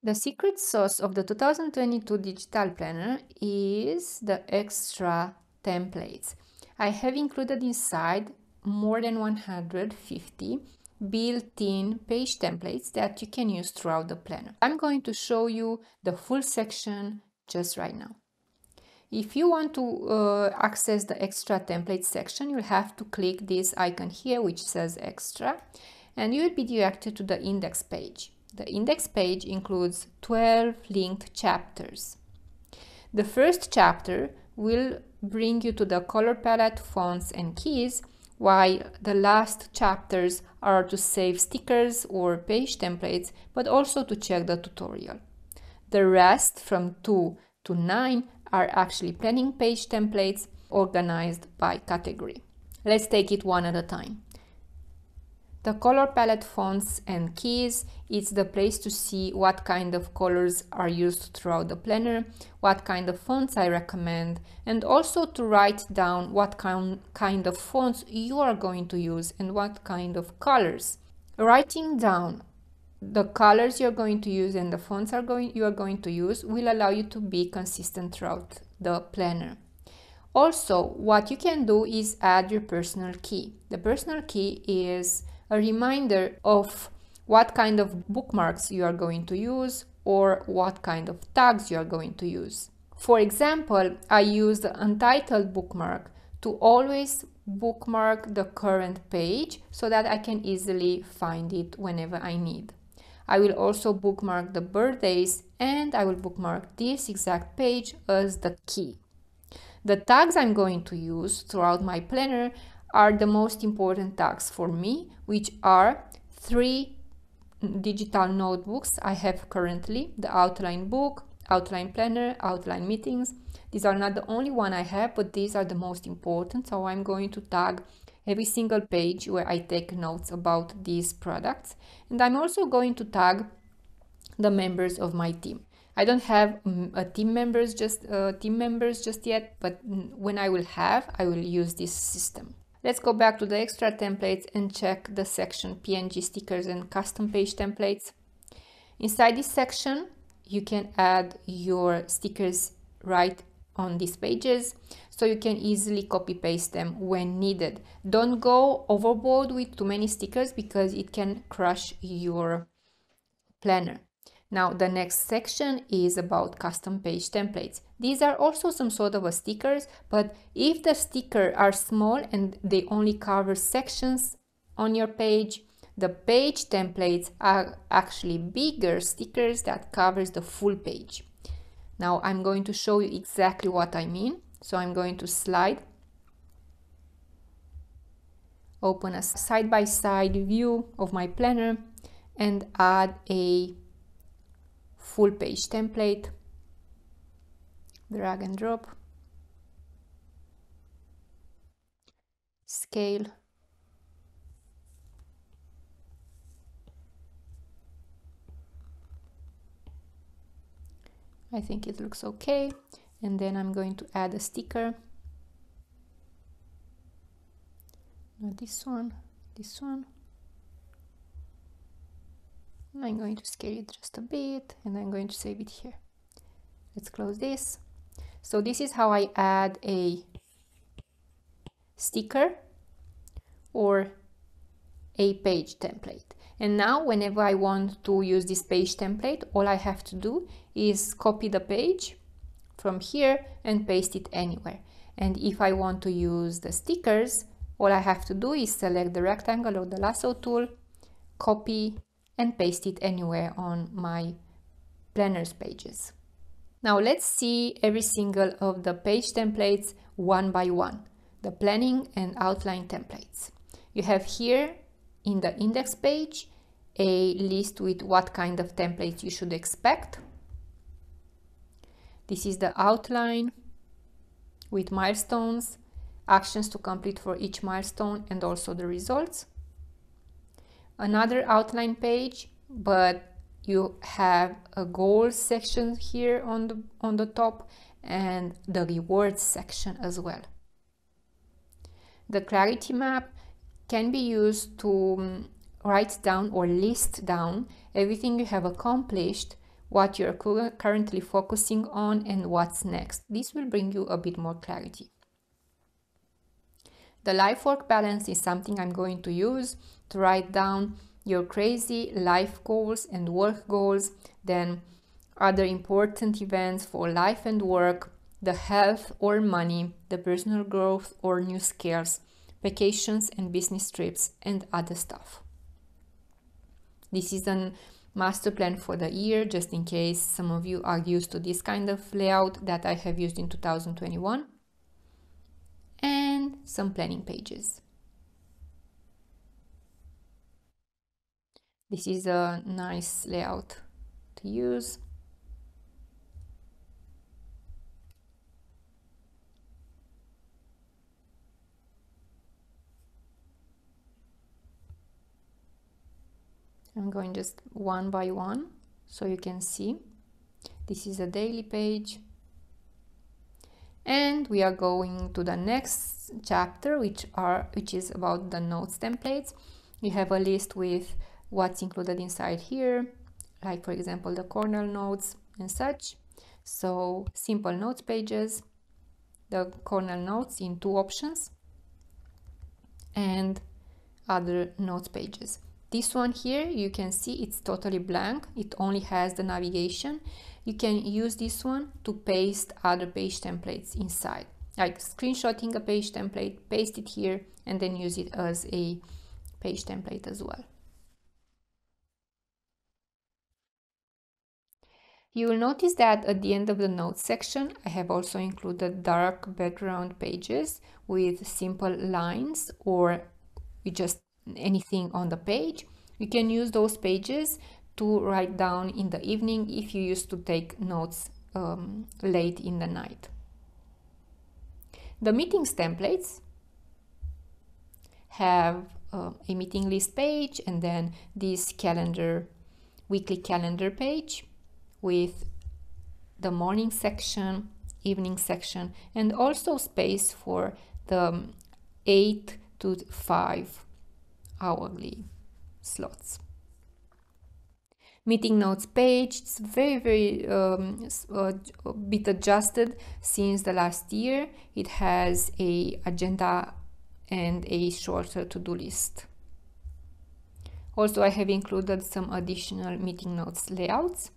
The secret sauce of the 2022 digital planner is the extra templates. I have included inside more than 150 built-in page templates that you can use throughout the planner. I'm going to show you the full section just right now. If you want to access the extra template section, you'll have to click this icon here which says extra, and you will be directed to the index page. The index page includes 12 linked chapters. The first chapter will bring you to the color palette, fonts and keys, while the last chapters are to save stickers or page templates, but also to check the tutorial. The rest from 2 to 9 are actually planning page templates organized by category. Let's take it one at a time. The color palette, fonts and keys is the place to see what kind of colors are used throughout the planner, what kind of fonts I recommend, and also to write down what kind of fonts you are going to use and what kind of colors. Writing down the colors you're going to use and the fonts you are going to use will allow you to be consistent throughout the planner. Also, what you can do is add your personal key. The personal key is a reminder of what kind of bookmarks you are going to use or what kind of tags you are going to use. For example, I use the untitled bookmark to always bookmark the current page so that I can easily find it whenever I need. I will also bookmark the birthdays and I will bookmark this exact page as the key. The tags I'm going to use throughout my planner are the most important tags for me, which are 3 digital notebooks I have currently: the outline book, outline planner, outline meetings. These are not the only one I have, but these are the most important, so I'm going to tag every single page where I take notes about these products. And I'm also going to tag the members of my team. I don't have team members just yet, but when I will use this system. Let's go back to the extra templates and check the section PNG stickers and custom page templates. Inside this section, you can add your stickers right on these pages, so you can easily copy paste them when needed. Don't go overboard with too many stickers because it can crush your planner. Now the next section is about custom page templates. These are also some sort of stickers, but if the stickers are small and they only cover sections on your page, the page templates are actually bigger stickers that covers the full page. Now I'm going to show you exactly what I mean. So I'm going to slide, open a side-by-side view of my planner and add a full page template, drag and drop, scale, I think it looks okay, and then I'm going to add a sticker, not this one, this one. I'm going to scale it just a bit and I'm going to save it here. Let's close this. So this is how I add a sticker or a page template. And now whenever I want to use this page template, all I have to do is copy the page from here and paste it anywhere. And if I want to use the stickers, all I have to do is select the rectangle or the lasso tool, copy and paste it anywhere on my planner's pages. Now let's see every single of the page templates one by one, the planning and outline templates. You have here in the index page a list with what kind of templates you should expect. This is the outline with milestones, actions to complete for each milestone, and also the results. Another outline page, but you have a goals section here on the top and the rewards section as well. The clarity map can be used to write down or list down everything you have accomplished what you're currently focusing on, and what's next. This will bring you a bit more clarity. The life-work balance is something I'm going to use to write down your crazy life goals and work goals, then other important events for life and work, the health or money, the personal growth or new skills, vacations and business trips, and other stuff. This is a master plan for the year, just in case some of you are used to this kind of layout that I have used in 2021. And some planning pages. This is a nice layout to use. I'm going just one by one so you can see. This is a daily page. And we are going to the next chapter, which is about the notes templates. You have a list with what's included inside here, like for example the corner notes and such. So simple notes pages, the corner notes in 2 options, and other notes pages. This one here, you can see it's totally blank. It only has the navigation. You can use this one to paste other page templates inside, like screenshotting a page template, paste it here, and then use it as a page template as well. You will notice that at the end of the notes section, I have also included dark background pages with simple lines or just anything on the page. You can use those pages to write down in the evening if you used to take notes late in the night. The meetings templates have a meeting list page and then this weekly calendar page with the morning section, evening section, and also space for the 8 to 5 hourly slots. Meeting notes page, it's very bit adjusted since the last year. It has a agenda and a shorter to-do list. Also, I have included some additional meeting notes layouts.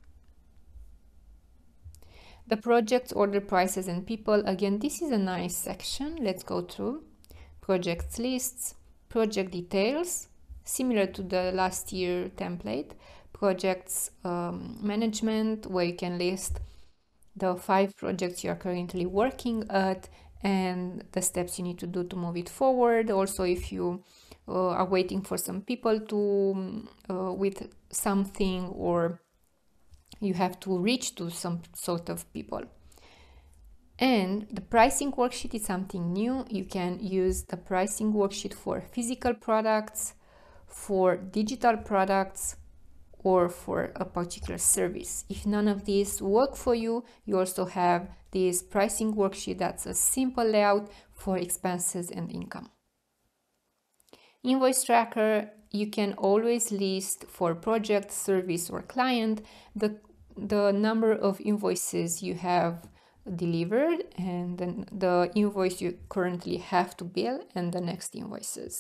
The projects, order, prices, and people. Again, this is a nice section. Let's go through. Projects lists, project details, similar to the last year template. Projects management, where you can list the 5 projects you are currently working at and the steps you need to do to move it forward. Also, if you are waiting for some people to with something, or you have to reach to some sort of people. And the pricing worksheet is something new. You can use the pricing worksheet for physical products, for digital products, or for a particular service. If none of these work for you, you also have this pricing worksheet that's a simple layout for expenses and income. Invoice tracker, you can always list for project, service, or client the number of invoices you have delivered and then the invoice you currently have to bill and the next invoices.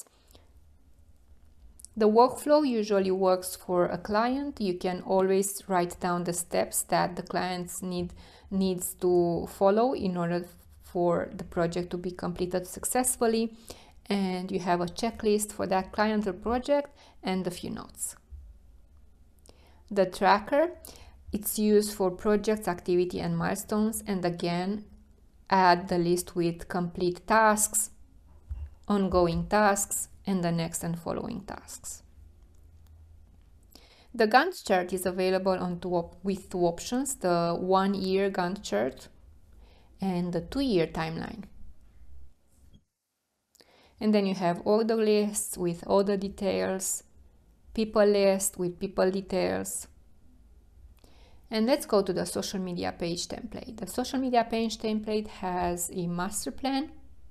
The workflow usually works for a client. You can always write down the steps that the clients needs to follow in order for the project to be completed successfully, and you have a checklist for that client or project and a few notes. The tracker, it's used for projects, activity, and milestones, and again add the list with complete tasks, ongoing tasks, and the next and following tasks. The Gantt chart is available with 2 options, the 1-year Gantt chart and the 2-year timeline. And then you have order lists with order details, people list with people details. And let's go to the social media page template. The social media page template has a master plan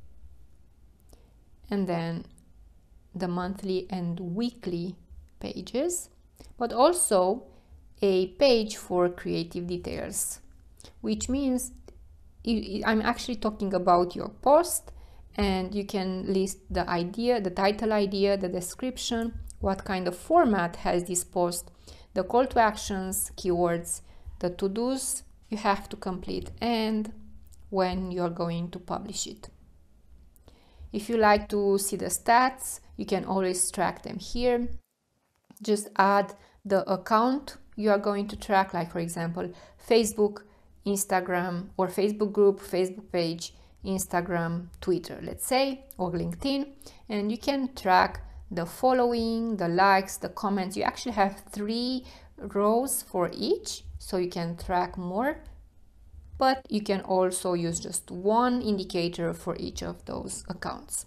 and then the monthly and weekly pages, but also a page for creative details, which means I'm actually talking about your post, and you can list the idea, the title idea, the description, what kind of format has this post, the call to actions, keywords, the to-dos you have to complete, and when you're going to publish it. If you like to see the stats, you can always track them here. Just add the account you are going to track, like for example, Facebook, Instagram, or Facebook group, Facebook page, Instagram, Twitter, let's say, or LinkedIn, and you can track the following, the likes, the comments. You actually have 3 rows for each, so you can track more, but you can also use just one indicator for each of those accounts.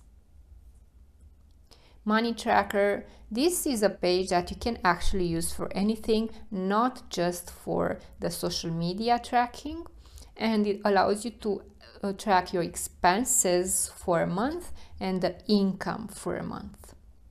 Money Tracker, this is a page that you can actually use for anything, not just for the social media tracking, and it allows you to track your expenses for a month and the income for a month.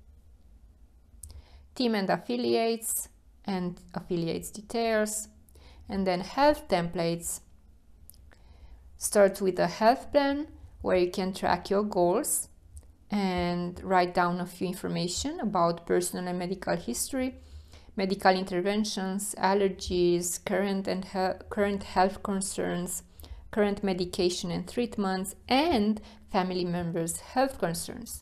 Team and affiliates details, and then health templates. Start with a health plan where you can track your goals and write down a few information about personal and medical history, medical interventions, allergies, current health concerns, current medication and treatments, and family members' health concerns.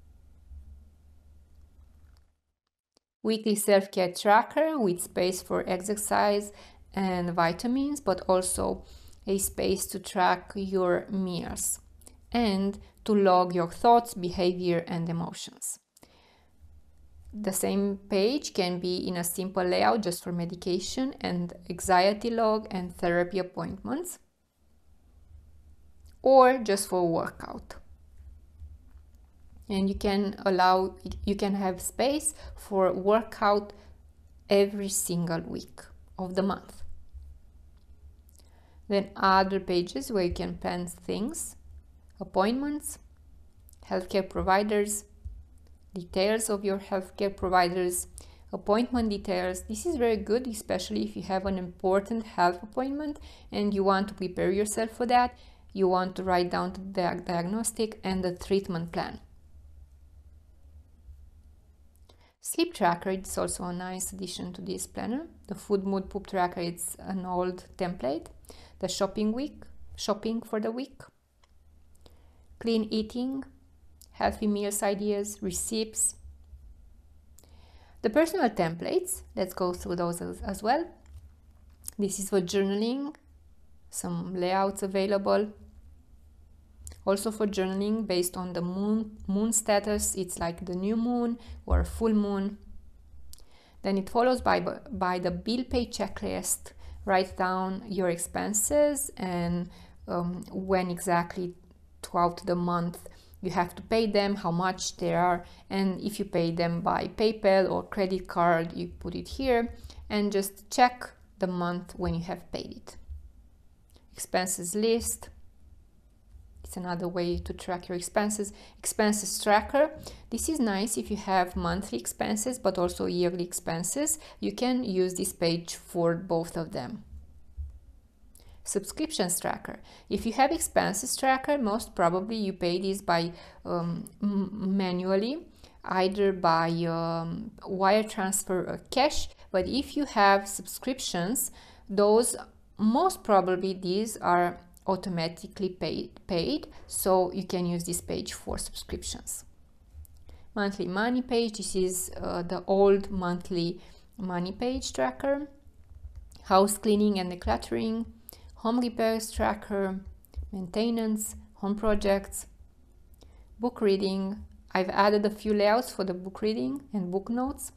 Weekly self-care tracker with space for exercise and vitamins, but also a space to track your meals and to log your thoughts, behavior, and emotions. The same page can be in a simple layout just for medication and anxiety log and therapy appointments, or just for workout. And you can have space for workout every single week of the month. Then other pages where you can plan things, appointments, healthcare providers, details of your healthcare providers, appointment details. This is very good, especially if you have an important health appointment and you want to prepare yourself for that. You want to write down the diagnostic and the treatment plan. Sleep tracker is also a nice addition to this planner. The food, mood, poop tracker, it's an old template. The shopping for the week. Clean eating, healthy meals ideas, receipts. The personal templates, let's go through those as well. This is for journaling, some layouts available. Also for journaling based on the moon status, it's like the new moon or full moon. Then it follows by the bill pay checklist. Write down your expenses and when exactly throughout the month you have to pay them, how much they are, and if you pay them by PayPal or credit card, you put it here and just check the month when you have paid it. Expenses list. It's another way to track your expenses. Expenses tracker. This is nice if you have monthly expenses but also yearly expenses. You can use this page for both of them. Subscriptions tracker. If you have expenses tracker, most probably you pay this by manually, either by wire transfer or cash. But if you have subscriptions, those most probably these are automatically paid, so you can use this page for subscriptions. Monthly money page. This is the old monthly money page tracker. House cleaning and decluttering. Home repairs tracker, maintenance, home projects, book reading. I've added a few layouts for the book reading and book notes.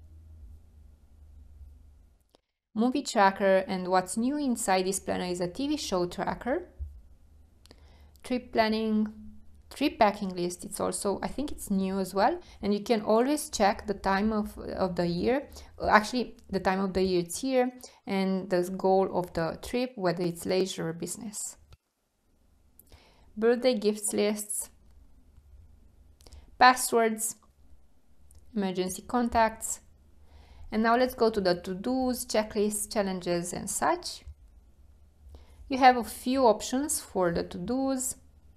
Movie tracker, and what's new inside this planner is a TV show tracker. Trip planning, trip packing list. It's also, I think it's new as well, and you can always check the time of the year. Actually, the time of the year it's here, and the goal of the trip, whether it's leisure or business. Birthday gifts lists, passwords, emergency contacts, And now let's go to the to-dos, checklists, challenges and such. You have a few options for the to-dos,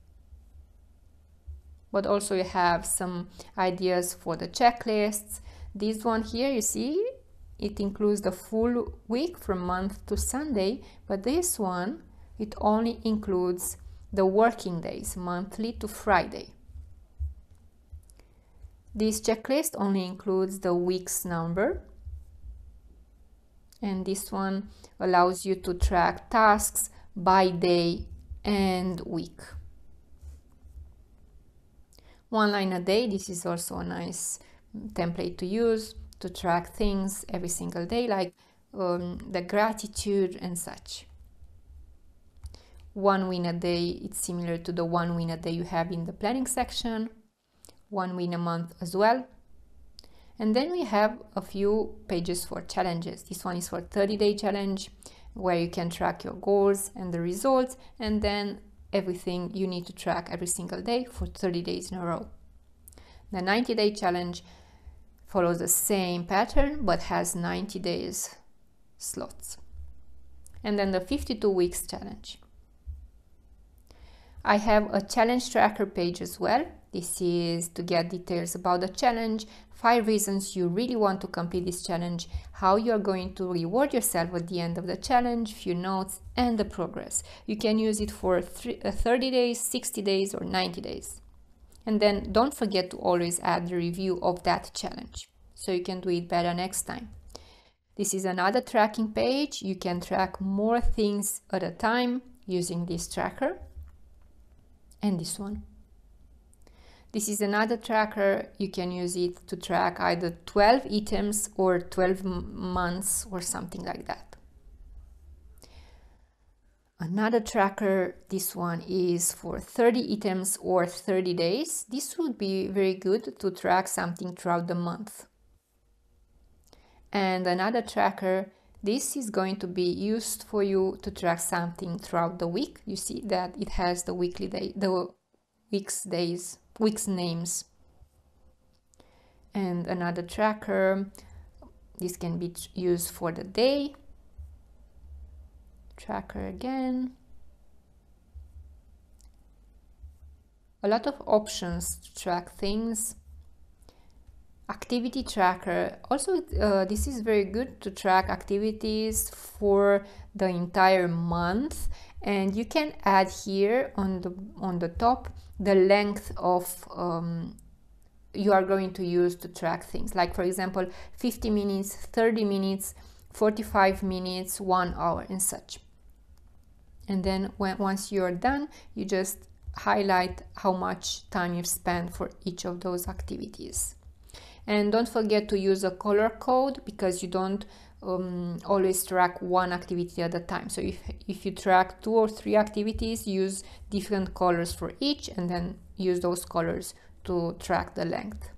but also you have some ideas for the checklists. This one here, you see, it includes the full week from month to Sunday, but this one, it only includes the working days, monthly to Friday. This checklist only includes the week's number, and this one allows you to track tasks by day and week. One line a day, this is also a nice template to use to track things every single day, like the gratitude and such. One win a day, it's similar to the one win a day you have in the planning section. One win a month as well. And then we have a few pages for challenges. This one is for 30-day challenge, where you can track your goals and the results, and then everything you need to track every single day for 30 days in a row. The 90-day challenge follows the same pattern but has 90 days slots. And then the 52 weeks challenge. I have a challenge tracker page as well. This is to get details about the challenge, 5 reasons you really want to complete this challenge, how you are going to reward yourself at the end of the challenge, few notes, and the progress. You can use it for 30 days, 60 days, or 90 days. And then don't forget to always add the review of that challenge, so you can do it better next time. This is another tracking page. You can track more things at a time using this tracker. And this one. This is another tracker. You can use it to track either 12 items or 12 months or something like that. Another tracker, this one is for 30 items or 30 days. This would be very good to track something throughout the month. And another tracker, this is going to be used for you to track something throughout the week. You see that it has the weekly day, the week's names. And another tracker, this can be used for the day. Tracker again. A lot of options to track things. Activity tracker. Also, this is very good to track activities for the entire month, and you can add here on the top the length of you are going to use to track things. Like for example, 50 minutes, 30 minutes, 45 minutes, 1 hour, and such. And then once you're done, you just highlight how much time you've spent for each of those activities. And don't forget to use a color code, because you don't always track one activity at a time. So if you track 2 or 3 activities, use different colors for each, and then use those colors to track the length.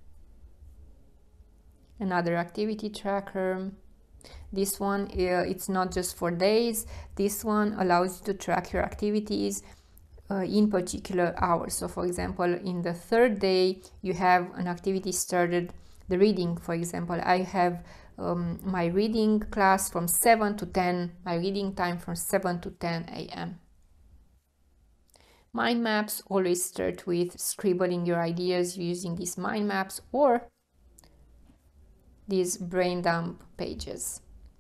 Another activity tracker. This one, it's not just for days. This one allows you to track your activities in particular hours. So for example, in the 3rd day, you have an activity started, the reading, for example. I have my reading class from 7 to 10, my reading time from 7 to 10 a.m. Mind maps, always start with scribbling your ideas using these mind maps or these brain dump pages.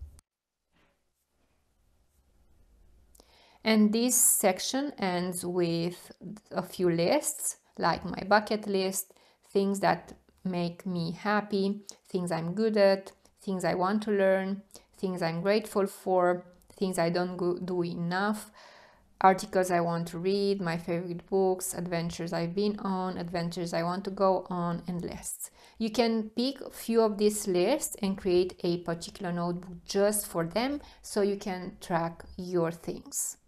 And this section ends with a few lists, like my bucket list, things that make me happy, things I'm good at, things I want to learn, things I'm grateful for, things I don't do enough, articles I want to read, my favorite books, adventures I've been on, adventures I want to go on, and lists. You can pick a few of these lists and create a particular notebook just for them, so you can track your things.